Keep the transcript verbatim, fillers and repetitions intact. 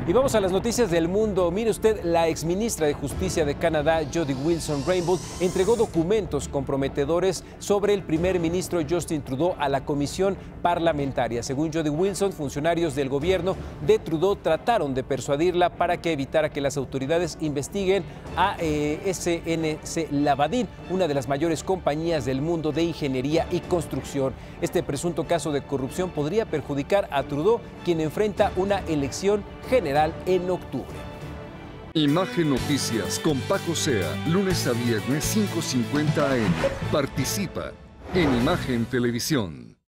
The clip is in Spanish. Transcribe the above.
Y vamos a las noticias del mundo. Mire usted, la exministra de Justicia de Canadá, Jody Wilson-Raybould, entregó documentos comprometedores sobre el primer ministro Justin Trudeau a la comisión parlamentaria. Según Jody Wilson, funcionarios del gobierno de Trudeau trataron de persuadirla para que evitara que las autoridades investiguen a eh, S N C Lavalin, una de las mayores compañías del mundo de ingeniería y construcción. Este presunto caso de corrupción podría perjudicar a Trudeau, quien enfrenta una elección general en octubre. Imagen Noticias con Paco Sea, lunes a viernes cinco cincuenta a eme. Participa en Imagen Televisión.